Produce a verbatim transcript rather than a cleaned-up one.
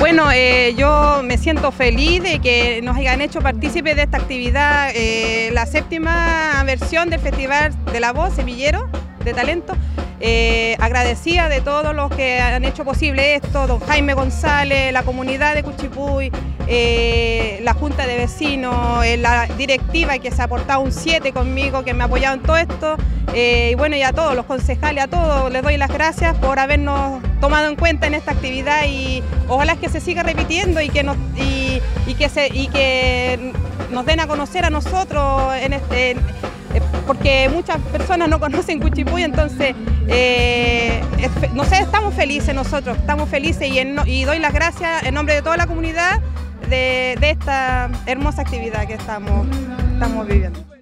Bueno, eh, yo me siento feliz de que nos hayan hecho partícipes de esta actividad, eh, la séptima versión del Festival de la Voz Semillero de Talento. Eh, agradecida de todos los que han hecho posible esto, don Jaime González, la comunidad de Cuchipuy, eh, la Junta de Vecinos, eh, la directiva que se ha portado un siete conmigo, que me ha apoyado en todo esto, eh, y bueno, y a todos los concejales, a todos les doy las gracias por habernos tomado en cuenta en esta actividad y ojalá que se siga repitiendo y que nos, y, y que, se, y que nos den a conocer a nosotros en este, en, porque muchas personas no conocen Cuchipuy, entonces, eh, es, no sé, estamos felices nosotros, estamos felices y, en, y doy las gracias en nombre de toda la comunidad de, de esta hermosa actividad que estamos, estamos viviendo.